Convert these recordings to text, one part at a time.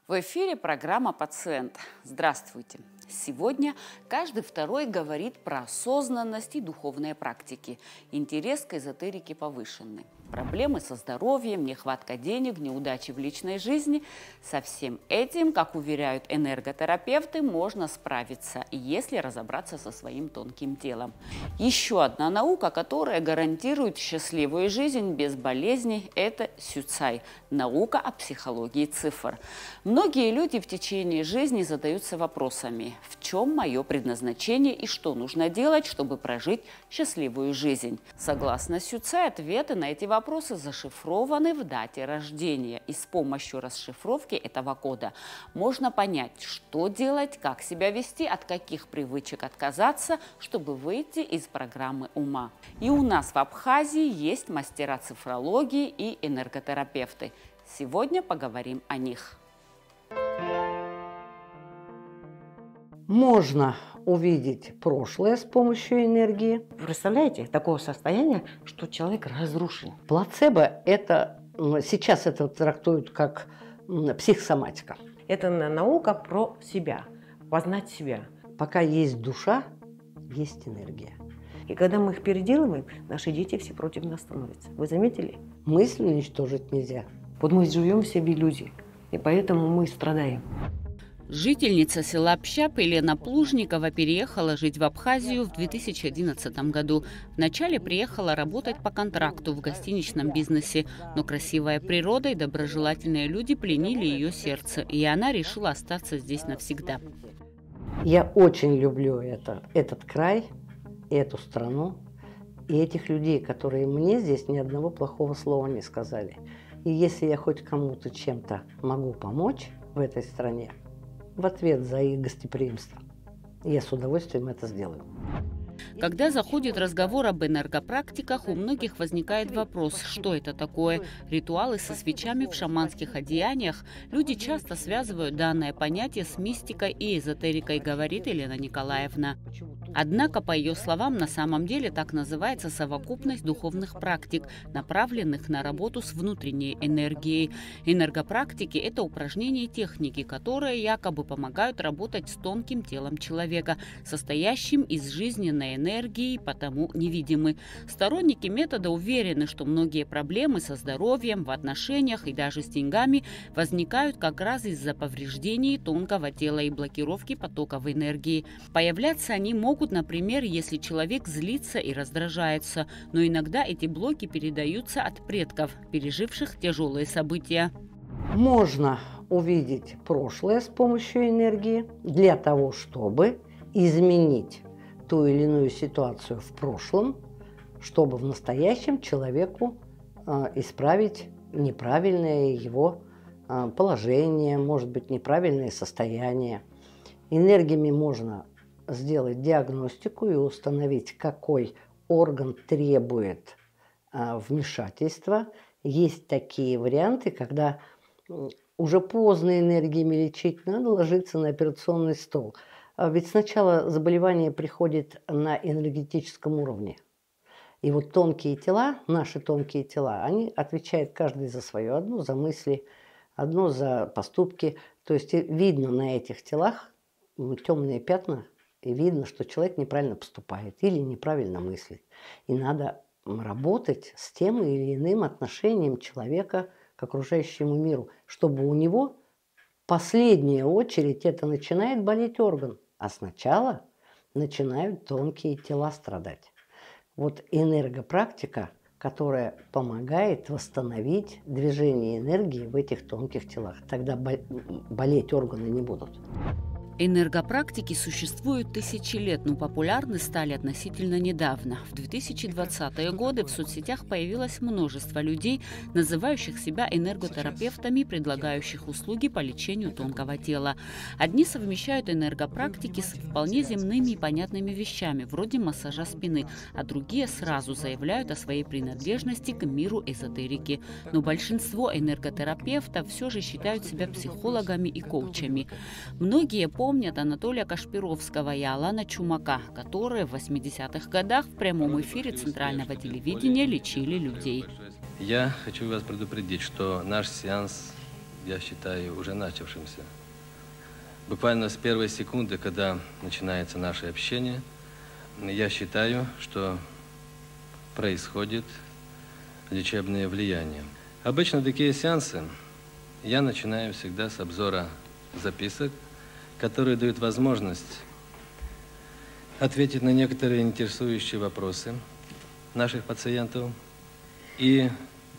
В эфире программа «Пациент». Здравствуйте! Сегодня каждый второй говорит про осознанность и духовные практики. Интерес к эзотерике повышенный. Проблемы со здоровьем, нехватка денег, неудачи в личной жизни. Со всем этим, как уверяют энерготерапевты, можно справиться, если разобраться со своим тонким телом. Еще одна наука, которая гарантирует счастливую жизнь без болезней – это сюцай – наука о психологии цифр. Многие люди в течение жизни задаются вопросами: в чем мое предназначение и что нужно делать, чтобы прожить счастливую жизнь? Согласно сюцай, ответы на эти вопросы зашифрованы в дате рождения. И с помощью расшифровки этого кода можно понять, что делать, как себя вести, от каких привычек отказаться, чтобы выйти из программы ума. И у нас в Абхазии есть мастера цифрологии и энерготерапевты. Сегодня поговорим о них. Можно увидеть прошлое с помощью энергии. Представляете, такое состояние, что человек разрушен. Плацебо – это, сейчас это трактуют как психосоматика. Это наука про себя, познать себя. Пока есть душа, есть энергия. И когда мы их переделываем, наши дети все против нас становятся. Вы заметили? Мысль уничтожить нельзя. Вот мы живем в себе иллюзии, и поэтому мы страдаем. Жительница села Общап Елена Плужникова переехала жить в Абхазию в 2011 году. Вначале приехала работать по контракту в гостиничном бизнесе, но красивая природа и доброжелательные люди пленили ее сердце, и она решила остаться здесь навсегда. Я очень люблю этот край, эту страну и этих людей, которые мне здесь ни одного плохого слова не сказали. И если я хоть кому-то чем-то могу помочь в этой стране, в ответ за их гостеприимство, я с удовольствием это сделаю. Когда заходит разговор об энергопрактиках, у многих возникает вопрос, что это такое. Ритуалы со свечами в шаманских одеяниях. Люди часто связывают данное понятие с мистикой и эзотерикой, говорит Елена Николаевна. Однако, по ее словам, на самом деле так называется совокупность духовных практик, направленных на работу с внутренней энергией. Энергопрактики – это упражнения и техники, которые якобы помогают работать с тонким телом человека, состоящим из жизненной энергии, потому невидимы. Сторонники метода уверены, что многие проблемы со здоровьем, в отношениях и даже с деньгами возникают как раз из-за повреждений тонкого тела и блокировки потоков энергии. Появляться они могут, например, если человек злится и раздражается, но иногда эти блоки передаются от предков, переживших тяжелые события. Можно увидеть прошлое с помощью энергии для того, чтобы изменить ту или иную ситуацию в прошлом, чтобы в настоящем человеку исправить неправильное его положение, может быть, неправильное состояние. Энергиями можно сделать диагностику и установить, какой орган требует вмешательства. Есть такие варианты, когда уже поздно энергиями лечить, надо ложиться на операционный стол. Ведь сначала заболевание приходит на энергетическом уровне. И вот тонкие тела, наши тонкие тела, они отвечают каждый за свое. Одно за мысли, одно за поступки. То есть видно на этих телах темные пятна, и видно, что человек неправильно поступает или неправильно мыслит. И надо работать с тем или иным отношением человека к окружающему миру, чтобы у него в последнюю очередь это начинает болеть орган, а сначала начинают тонкие тела страдать. Вот энергопрактика, которая помогает восстановить движение энергии в этих тонких телах, тогда болеть органы не будут. Энергопрактики существуют тысячи лет, но популярны стали относительно недавно. В 2020-е годы в соцсетях появилось множество людей, называющих себя энерготерапевтами, предлагающих услуги по лечению тонкого тела. Одни совмещают энергопрактики с вполне земными и понятными вещами, вроде массажа спины, а другие сразу заявляют о своей принадлежности к миру эзотерики. Но большинство энерготерапевтов все же считают себя психологами и коучами. Многие помнят Анатолия Кашпировского и Алана Чумака, которые в 80-х годах в прямом эфире центрального телевидения лечили людей. Я хочу вас предупредить, что наш сеанс я считаю, уже начавшимся. Буквально с первой секунды, когда начинается наше общение, я считаю, что происходит лечебное влияние. Обычно такие сеансы я начинаю всегда с обзора записок, которые дают возможность ответить на некоторые интересующие вопросы наших пациентов и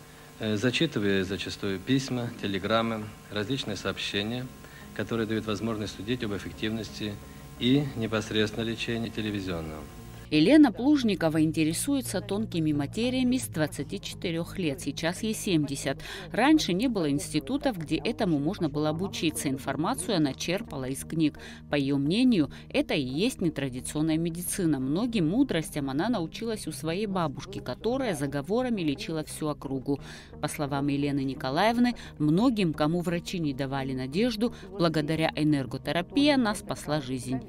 зачитывая зачастую письма, телеграммы, различные сообщения, которые дают возможность судить об эффективности и непосредственно лечении телевизионного. Елена Плужникова интересуется тонкими материями с 24 лет, сейчас ей 70. Раньше не было институтов, где этому можно было обучиться. Информацию она черпала из книг. По ее мнению, это и есть нетрадиционная медицина. Многим мудростям она научилась у своей бабушки, которая заговорами лечила всю округу. По словам Елены Николаевны, многим, кому врачи не давали надежду, благодаря энерготерапии она спасла жизнь.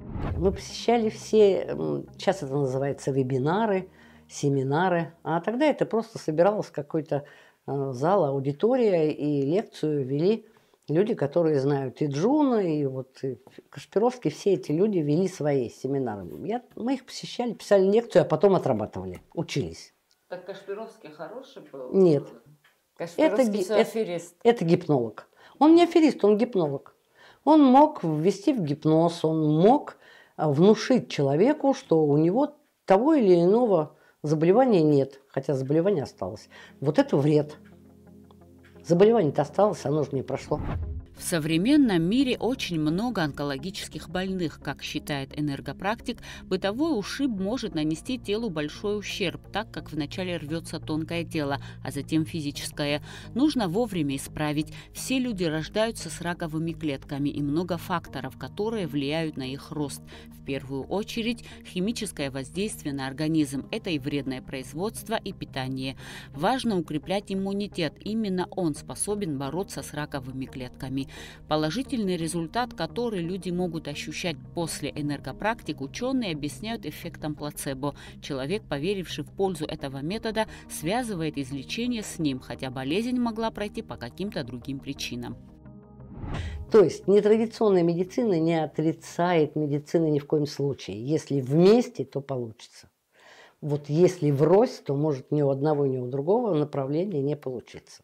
Мы посещали все, сейчас это называется вебинары, семинары, а тогда это просто собиралось какой-то зал, аудитория, и лекцию вели люди, которые знают и Джуна, и вот и Кашпировский, все эти люди вели свои семинары. Мы их посещали, писали лекцию, а потом отрабатывали, учились. Так Кашпировский хороший был? Нет. Кашпировский аферист. Это гипнолог. Он не аферист, он гипнолог. Он мог ввести в гипноз, он мог внушить человеку, что у него того или иного заболевания нет, хотя заболевание осталось. Вот это вред. Заболевание-то осталось, оно же не прошло. В современном мире очень много онкологических больных. Как считает энергопрактик, бытовой ушиб может нанести телу большой ущерб, так как вначале рвется тонкое тело, а затем физическое. Нужно вовремя исправить. Все люди рождаются с раковыми клетками и много факторов, которые влияют на их рост. В первую очередь химическое воздействие на организм. Это и вредное производство, и питание. Важно укреплять иммунитет. Именно он способен бороться с раковыми клетками. Положительный результат, который люди могут ощущать после энергопрактик, ученые объясняют эффектом плацебо. Человек, поверивший в пользу этого метода, связывает излечение с ним, хотя болезнь могла пройти по каким-то другим причинам. То есть нетрадиционная медицина не отрицает медицины ни в коем случае. Если вместе, то получится. Вот если врозь, то может ни у одного, ни у другого направления не получиться.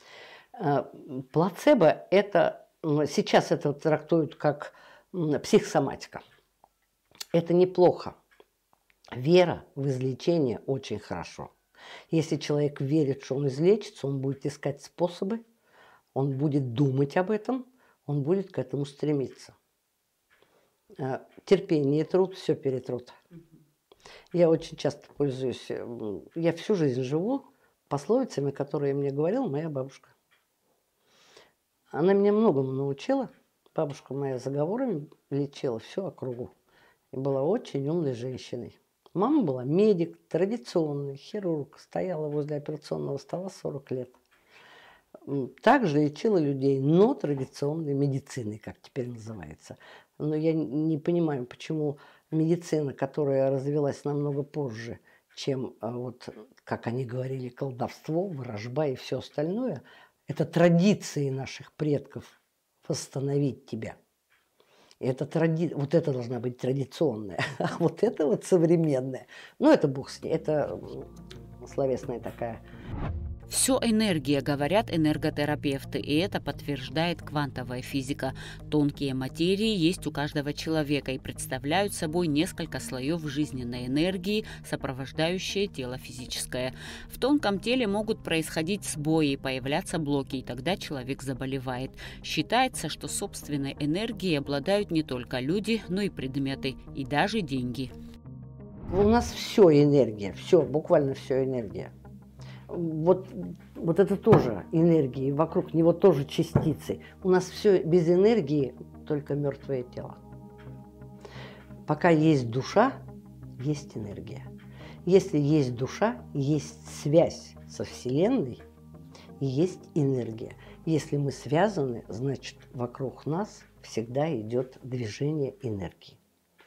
Плацебо – это, сейчас это трактуют как психосоматика. Это неплохо. Вера в излечение очень хорошо. Если человек верит, что он излечится, он будет искать способы, он будет думать об этом, он будет к этому стремиться. Терпение и труд все перетрут. Я очень часто пользуюсь, я всю жизнь живу пословицами, которые мне говорила моя бабушка. Она меня многому научила. Бабушка моя заговорами лечила всю округу. И была очень умной женщиной. Мама была медик, традиционный, хирург. Стояла возле операционного стола 40 лет. Также лечила людей, но традиционной медициной, как теперь называется. Но я не понимаю, почему медицина, которая развилась намного позже, чем, вот, как они говорили, колдовство, ворожба и все остальное, это традиции наших предков восстановить тебя. Это вот это должна быть традиционная, а вот это вот современная. Ну, это бог с ней, это словесная такая. Все энергия, говорят энерготерапевты, и это подтверждает квантовая физика. Тонкие материи есть у каждого человека и представляют собой несколько слоев жизненной энергии, сопровождающие тело физическое. В тонком теле могут происходить сбои, появляться блоки, и тогда человек заболевает. Считается, что собственной энергией обладают не только люди, но и предметы, и даже деньги. У нас все энергия, все, буквально все энергия. Вот это тоже энергия, вокруг него тоже частицы. У нас все без энергии, только мертвое тело. Пока есть душа, есть энергия. Если есть душа, есть связь со Вселенной, есть энергия. Если мы связаны, значит, вокруг нас всегда идет движение энергии.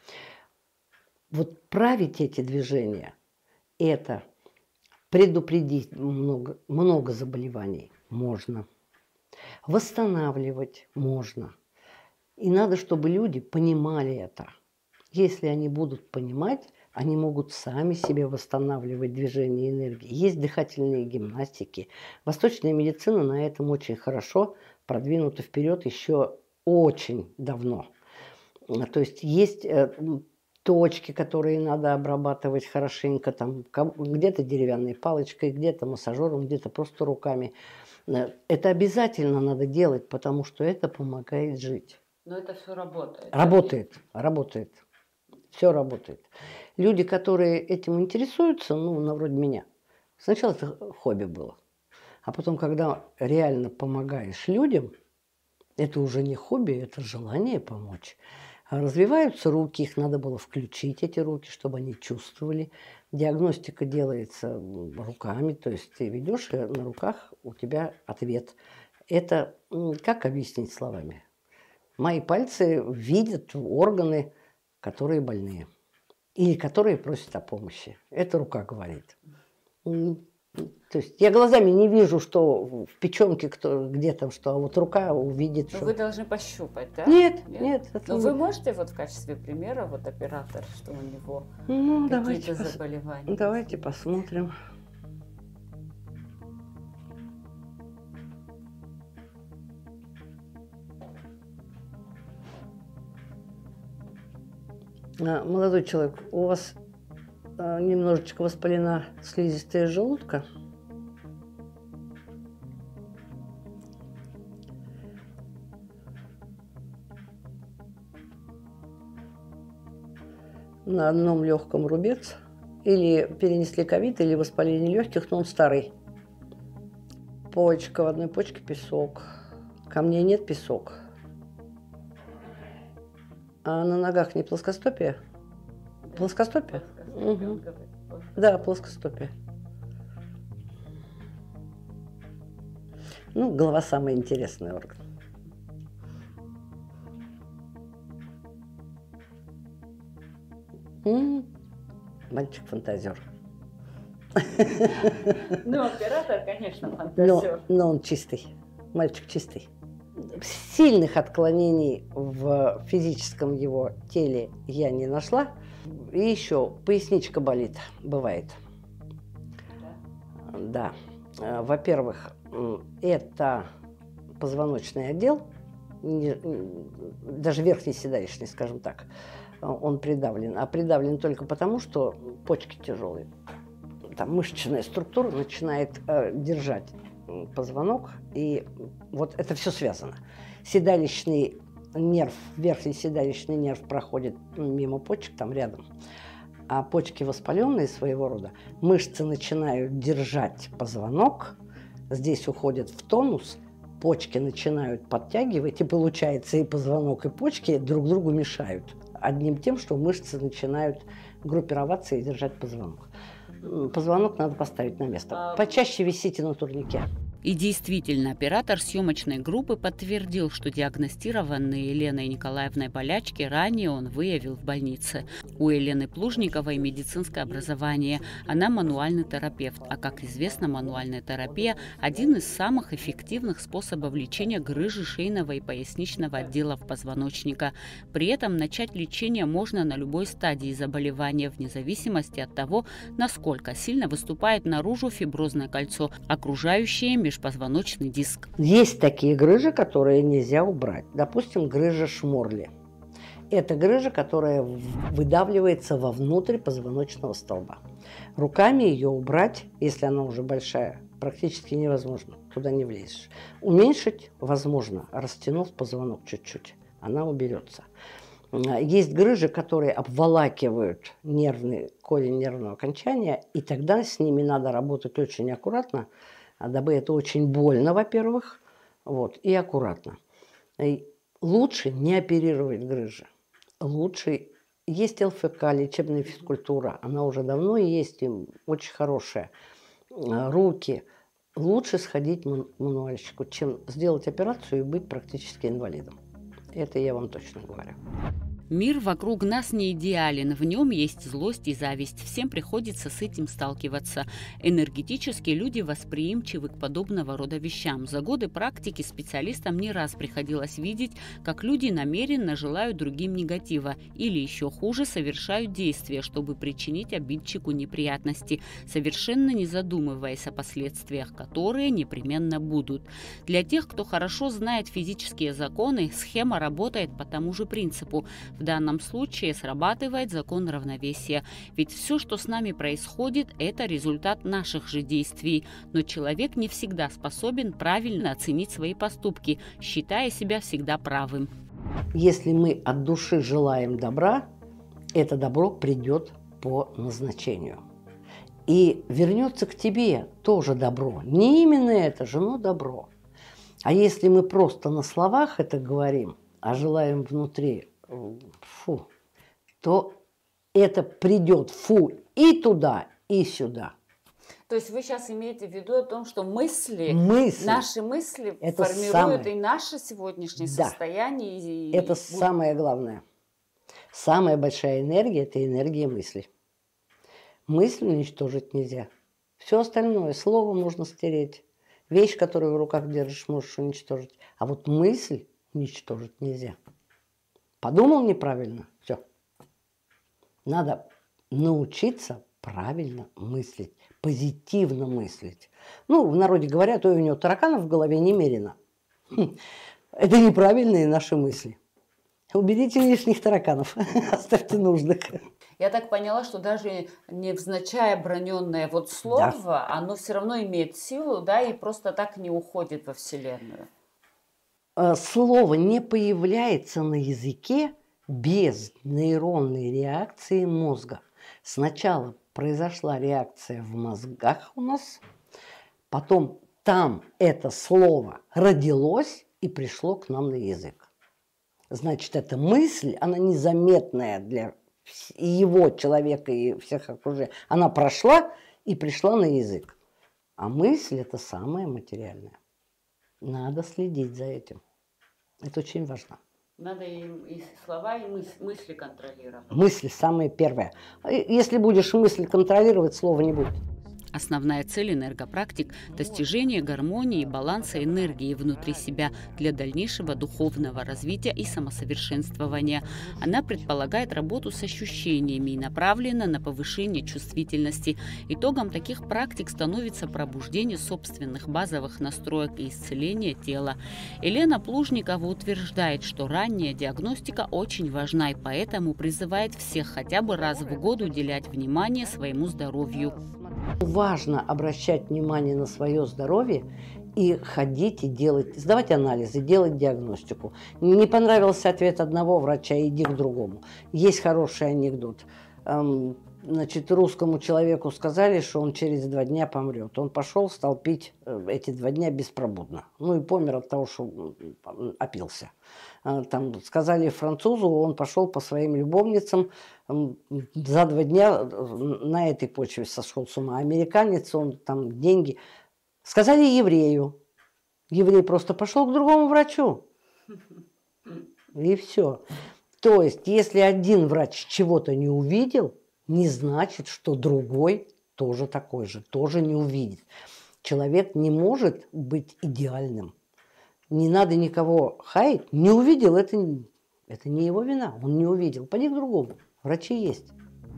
Вот править эти движения – это предупредить много заболеваний можно. Восстанавливать можно. И надо, чтобы люди понимали это. Если они будут понимать, они могут сами себе восстанавливать движение энергии. Есть дыхательные гимнастики. Восточная медицина на этом очень хорошо продвинута вперед еще очень давно. То есть есть точки, которые надо обрабатывать хорошенько, там где-то деревянной палочкой, где-то массажером, где-то просто руками. Это обязательно надо делать, потому что это помогает жить. Но это все работает. Работает. Все работает. Люди, которые этим интересуются, вроде меня, сначала это хобби было. А потом, когда реально помогаешь людям, это уже не хобби, это желание помочь. Развиваются руки, их надо было включить, эти руки, чтобы они чувствовали. Диагностика делается руками, то есть ты ведешь, и на руках у тебя ответ. Это, как объяснить словами? Мои пальцы видят органы, которые больные. Или которые просят о помощи. Это рука говорит. То есть я глазами не вижу, что в печенке где там что, а вот рука увидит. Но вы должны пощупать, да? Нет. Но вы можете вот в качестве примера, вот оператор, что у него какие-то заболевания? Давайте посмотрим. Молодой человек, у вас немножечко воспалена слизистая желудка. На одном легком рубец. Или перенесли ковид, или воспаление легких, но он старый. Почка, в одной почке песок. Камней нет, песок. А на ногах не плоскостопие? Да. Плоскостопие? Угу. Да, плоскостопие. Голова самый интересный орган. Мальчик-фантазер. Оператор, конечно, фантазер. Но он чистый. Мальчик чистый. Сильных отклонений в физическом его теле я не нашла. И еще поясничка болит, бывает. Да. Во-первых, это позвоночный отдел, даже верхний седалищный, скажем так, он придавлен. А придавлен только потому, что почки тяжелые. Там мышечная структура начинает держать позвонок, и вот это все связано. Седалищный нерв, верхний седалищный нерв проходит мимо почек, там рядом, а почки воспаленные своего рода, мышцы начинают держать позвонок, здесь уходят в тонус, почки начинают подтягивать, и получается и позвонок, и почки друг другу мешают. Одним тем, что мышцы начинают группироваться и держать позвонок. Позвонок надо поставить на место. Почаще висите на турнике. И действительно, оператор съемочной группы подтвердил, что диагностированные Еленой Николаевной болячки ранее он выявил в больнице. У Елены Плужниковой медицинское образование. Она мануальный терапевт. А как известно, мануальная терапия – один из самых эффективных способов лечения грыжи шейного и поясничного отделов позвоночника. При этом начать лечение можно на любой стадии заболевания, вне зависимости от того, насколько сильно выступает наружу фиброзное кольцо, окружающее межпозвоночный диск. Есть такие грыжи, которые нельзя убрать. Допустим, грыжа Шморли. Это грыжа, которая выдавливается вовнутрь позвоночного столба. Руками ее убрать, если она уже большая, практически невозможно. Туда не влезешь. Уменьшить возможно, растянув позвонок чуть-чуть. Она уберется. Есть грыжи, которые обволакивают нервный корень нервного окончания, и тогда с ними надо работать очень аккуратно, дабы это очень больно, во-первых, и аккуратно. И лучше не оперировать грыжи. Лучше есть ЛФК, лечебная физкультура, она уже давно есть, и очень хорошая. Руки. Лучше сходить к мануальщику, чем сделать операцию и быть практически инвалидом. Это я вам точно говорю. Мир вокруг нас не идеален, в нем есть злость и зависть. Всем приходится с этим сталкиваться. Энергетически люди восприимчивы к подобного рода вещам. За годы практики специалистам не раз приходилось видеть, как люди намеренно желают другим негатива или, еще хуже, совершают действия, чтобы причинить обидчику неприятности, совершенно не задумываясь о последствиях, которые непременно будут. Для тех, кто хорошо знает физические законы, схема работает по тому же принципу. В данном случае срабатывает закон равновесия, ведь все, что с нами происходит, это результат наших же действий. Но человек не всегда способен правильно оценить свои поступки, считая себя всегда правым. Если мы от души желаем добра, это добро придет по назначению. И вернется к тебе тоже добро. Не именно это же, но добро. А если мы просто на словах это говорим, а желаем внутри фу, то это придет фу и туда, и сюда. То есть вы сейчас имеете в виду о том, что мысли наши мысли это формируют и наше сегодняшнее состояние. Это самое главное. Самая большая энергия – это энергия мысли. Мысль уничтожить нельзя. Все остальное, слово можно стереть. Вещь, которую в руках держишь, можешь уничтожить. А вот мысль уничтожить нельзя. Подумал неправильно – все. Надо научиться правильно мыслить, позитивно мыслить. Ну, в народе говорят, ой, у него тараканов в голове немерено. Это неправильные наши мысли. Уберите лишних тараканов, оставьте нужных. Я так поняла, что даже невзначай оброненное вот слово, оно все равно имеет силу, да, и просто так не уходит во Вселенную. Слово не появляется на языке без нейронной реакции мозга. Сначала произошла реакция в мозгах у нас, потом там это слово родилось и пришло к нам на язык. Значит, эта мысль, она незаметная для его, человека и всех окружающих. Она прошла и пришла на язык. А мысль – это самое материальное. Надо следить за этим. Это очень важно. Надо и слова, и мысли контролировать. Мысли самое первое. Если будешь мысль контролировать, слова не будет. Основная цель энергопрактик – достижение гармонии и баланса энергии внутри себя для дальнейшего духовного развития и самосовершенствования. Она предполагает работу с ощущениями и направлена на повышение чувствительности. Итогом таких практик становится пробуждение собственных базовых настроек и исцеление тела. Елена Плужникова утверждает, что ранняя диагностика очень важна и поэтому призывает всех хотя бы раз в год уделять внимание своему здоровью. Важно обращать внимание на свое здоровье и ходить и делать, сдавать анализы, делать диагностику. Не понравился ответ одного врача, иди к другому. Есть хороший анекдот. Значит, русскому человеку сказали, что он через 2 дня помрет. Он пошел, стал пить эти 2 дня беспробудно. Ну и помер от того, что опился. Там сказали французу, он пошел по своим любовницам, за 2 дня на этой почве сошел с ума. Американец, он там деньги. Сказали еврею. Еврей просто пошел к другому врачу. И все. То есть, если один врач чего-то не увидел, не значит, что другой тоже такой же, тоже не увидит. Человек не может быть идеальным. Не надо никого хаять. Не увидел, это не его вина. Он не увидел. Пойди к другому. Врачи есть.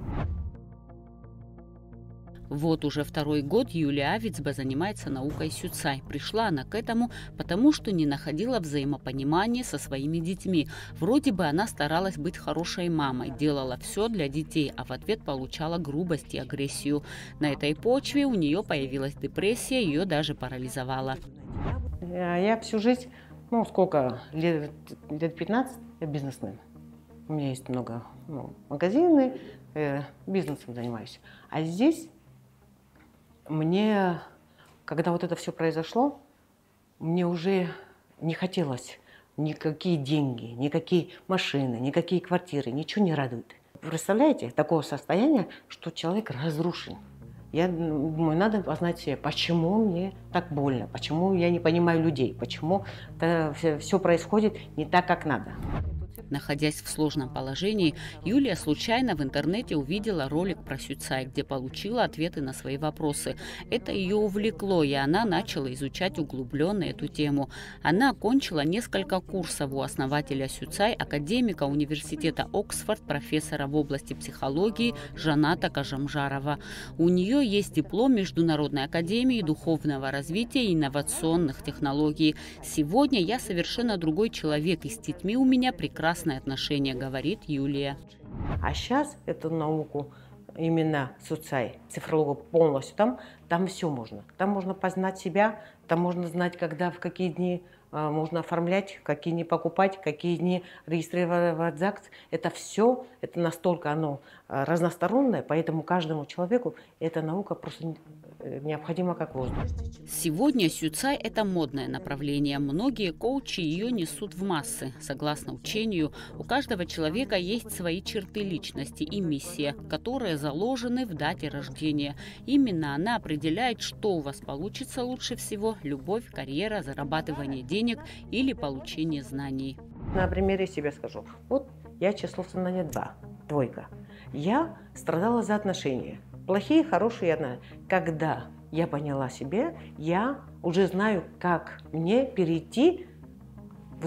Вот уже 2-й год Юлия Авицба занимается наукой сюцай. Пришла она к этому, потому что не находила взаимопонимания со своими детьми. Вроде бы она старалась быть хорошей мамой, делала все для детей, а в ответ получала грубость и агрессию. На этой почве у нее появилась депрессия, ее даже парализовала. Я всю жизнь, лет 15, я бизнесмен. У меня есть много магазины, бизнесом занимаюсь. А здесь мне, когда вот это все произошло, мне уже не хотелось никакие деньги, никакие машины, никакие квартиры, ничего не радует. Представляете, такое состояние, что человек разрушен. Я думаю, надо познать себя, почему мне так больно, почему я не понимаю людей, почему все происходит не так, как надо. Находясь в сложном положении, Юлия случайно в интернете увидела ролик про Сюцай, где получила ответы на свои вопросы. Это ее увлекло, и она начала изучать углубленно эту тему. Она окончила несколько курсов у основателя Сюцай, академика университета Оксфорд, профессора в области психологии Жаната Кажамжарова. У нее есть диплом Международной академии духовного развития и инновационных технологий. Сегодня я совершенно другой человек, и с детьми у меня прекрасные отношения, говорит Юлия. А сейчас эту науку, именно Сюцай, цифрологу полностью, там все можно. Там можно познать себя, там можно знать, когда, в какие дни можно оформлять, какие дни покупать, какие дни регистрировать ЗАГС. Это все, это настолько оно разностороннее, поэтому каждому человеку эта наука просто необходима как воздух. Сегодня Сюцай – это модное направление. Многие коучи ее несут в массы. Согласно учению, у каждого человека есть свои черты личности и миссия, которые заложены в дате рождения. Именно она определяет, что у вас получится лучше всего – любовь, карьера, зарабатывание денег или получение знаний. На примере себя скажу. Вот я число сознания 2, двойка. Я страдала за отношения. Плохие, хорошие отношения. Когда я поняла себе, я уже знаю, как мне перейти в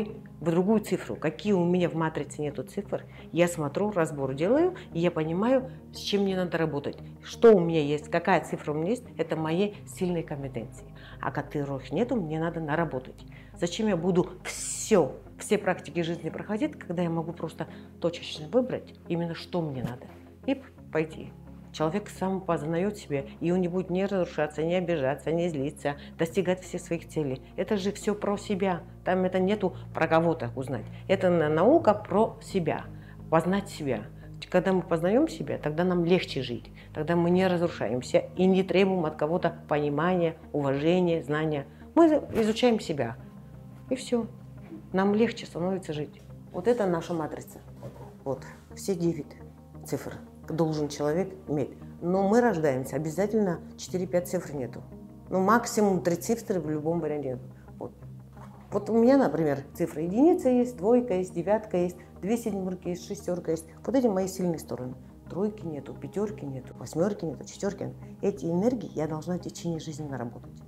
другую цифру. Какие у меня в матрице нету цифр, я смотрю, разбор делаю, и я понимаю, с чем мне надо работать. Что у меня есть, какая цифра у меня есть, это мои сильные компетенции. А которых нету, мне надо наработать. Зачем я буду все практики жизни проходить, когда я могу просто точечно выбрать именно, что мне надо, и пойти. Человек сам познает себя, и он не будет не разрушаться, не обижаться, не злиться, достигать всех своих целей. Это же все про себя. Там это нету про кого-то узнать. Это наука про себя, познать себя. Когда мы познаем себя, тогда нам легче жить. Тогда мы не разрушаемся и не требуем от кого-то понимания, уважения, знания. Мы изучаем себя, и все. Нам легче становится жить. Вот это наша матрица. Вот, все 9 цифр должен человек иметь. Но мы рождаемся, обязательно 4-5 цифр нету. Ну, максимум 3 цифры в любом варианте. Вот у меня, например, цифра единица есть, двойка есть, девятка есть, 2 семерки есть, 6 есть. Вот эти мои сильные стороны. Тройки нету, 5 нету, 8 нету, 4 нету. Эти энергии я должна в течение жизни наработать.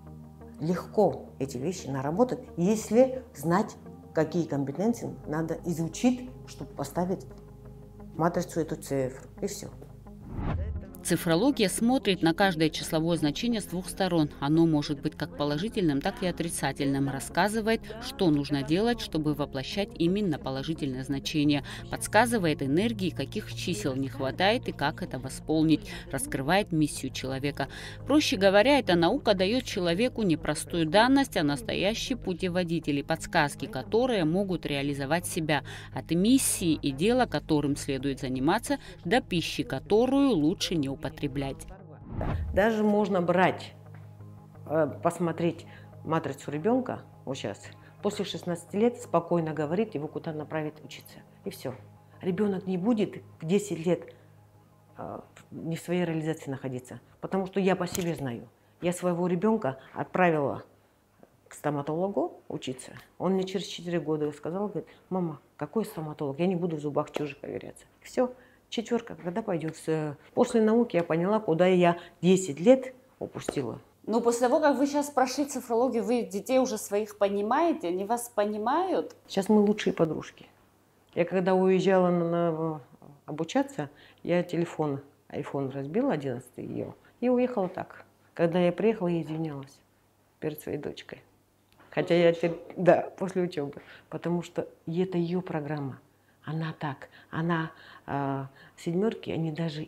Легко эти вещи наработать, если знать, какие компетенции надо изучить, чтобы поставить матрицу эту цифру, и все. Цифрология смотрит на каждое числовое значение с двух сторон. Оно может быть как положительным, так и отрицательным. Рассказывает, что нужно делать, чтобы воплощать именно положительное значение. Подсказывает энергии, каких чисел не хватает и как это восполнить. Раскрывает миссию человека. Проще говоря, эта наука дает человеку не простую данность, а настоящий путеводитель и подсказки, которые могут реализовать себя. От миссии и дела, которым следует заниматься, до пищи, которую лучше не употреблять. Даже можно брать, посмотреть матрицу ребенка, вот сейчас, после 16 лет спокойно говорить, его куда направить учиться. И все. Ребенок не будет в 10 лет не в своей реализации находиться. Потому что я по себе знаю. Я своего ребенка отправила к стоматологу учиться. Он мне через 4 года сказал, говорит: мама, какой стоматолог? Я не буду в зубах чужих ковыряться. Все. 4, когда пойдет. После науки я поняла, куда я 10 лет упустила. Ну, после того, как вы сейчас прошли цифрологию, вы детей уже своих понимаете, они вас понимают? Сейчас мы лучшие подружки. Я когда уезжала обучаться, я телефон, iPhone разбила, 11-й ел, и уехала так. Когда я приехала, я извинялась перед своей дочкой. Хотя я, да, после учебы. Потому что это ее программа. Она так, она 7, они даже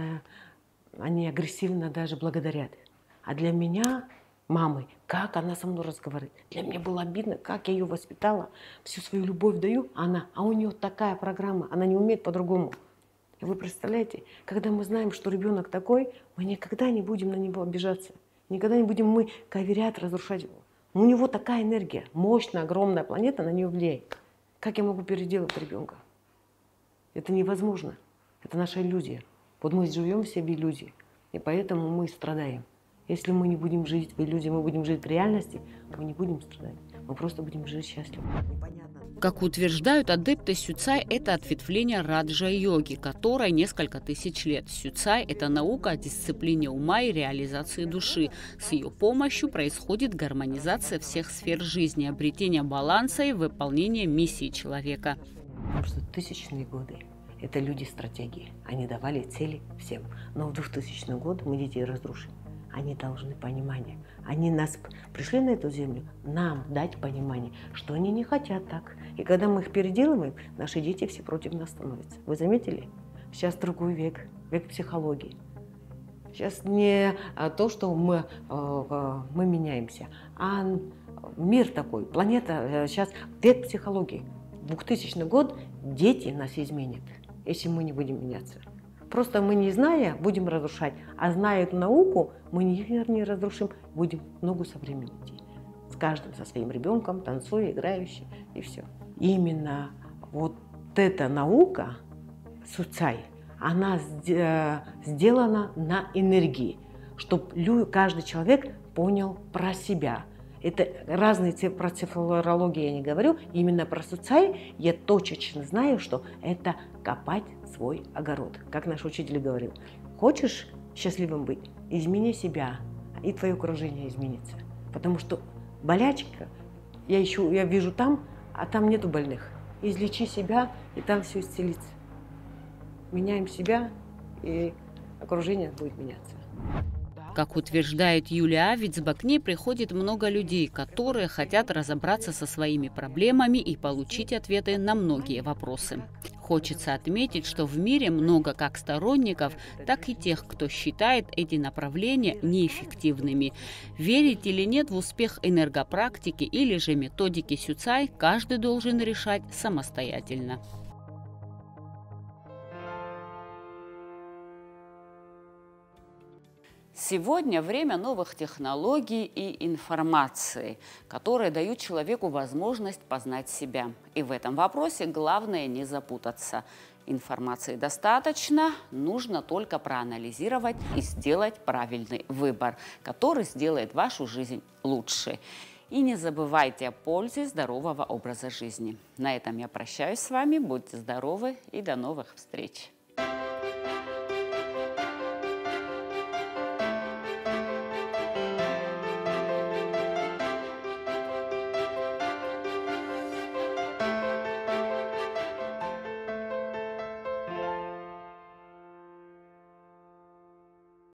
они агрессивно даже благодарят. А для меня, мамы, как она со мной разговаривает. Для меня было обидно, как я ее воспитала, всю свою любовь даю, а у нее такая программа, она не умеет по-другому. И вы представляете, когда мы знаем, что ребенок такой, мы никогда не будем на него обижаться, никогда не будем мы коверять, разрушать его. У него такая энергия, мощная, огромная планета на нее влияет. Как я могу переделать ребенка? Это невозможно. Это наша иллюзия. Вот мы живем все в иллюзии, и поэтому мы страдаем. Если мы не будем жить в иллюзии, мы будем жить в реальности, мы не будем страдать. Мы просто будем жить счастливо. Непонятно. Как утверждают адепты Сюцай, это ответвление раджа-йоги, которой несколько тысяч лет. Сюцай – это наука о дисциплине ума и реализации души. С ее помощью происходит гармонизация всех сфер жизни, обретение баланса и выполнение миссии человека. Потому что тысячные годы – это люди стратегии. Они давали цели всем. Но в 2000 год мы детей разрушим. Они должны понимание. Они нас пришли на эту землю, нам дать понимание, что они не хотят так. И когда мы их переделываем, наши дети все против нас становятся. Вы заметили? Сейчас другой век, век психологии. Сейчас не то, что мы меняемся, а мир такой, планета, сейчас век психологии. 2000 год дети нас изменят, если мы не будем меняться. Просто мы, не зная, будем разрушать, а зная эту науку, мы не разрушим, будем ногу со временем идти. С каждым, со своим ребенком, танцуя, играющий, и все. Именно вот эта наука, Сюцай, она сделана на энергии, чтобы каждый человек понял про себя. Это разные про цифрологию я не говорю, именно про Сюцай я точечно знаю, что это копать свой огород. Как наш учитель говорил, хочешь счастливым быть, измени себя, и твое окружение изменится. Потому что болячка, я вижу там, а там нету больных. Излечи себя, и там все исцелится. Меняем себя, и окружение будет меняться. Как утверждает Юлия Авицба, к ней приходит много людей, которые хотят разобраться со своими проблемами и получить ответы на многие вопросы. Хочется отметить, что в мире много как сторонников, так и тех, кто считает эти направления неэффективными. Верить или нет в успех энергопрактики или же методики Сюцай, каждый должен решать самостоятельно. Сегодня время новых технологий и информации, которые дают человеку возможность познать себя. И в этом вопросе главное не запутаться. Информации достаточно, нужно только проанализировать и сделать правильный выбор, который сделает вашу жизнь лучше. И не забывайте о пользе здорового образа жизни. На этом я прощаюсь с вами. Будьте здоровы и до новых встреч!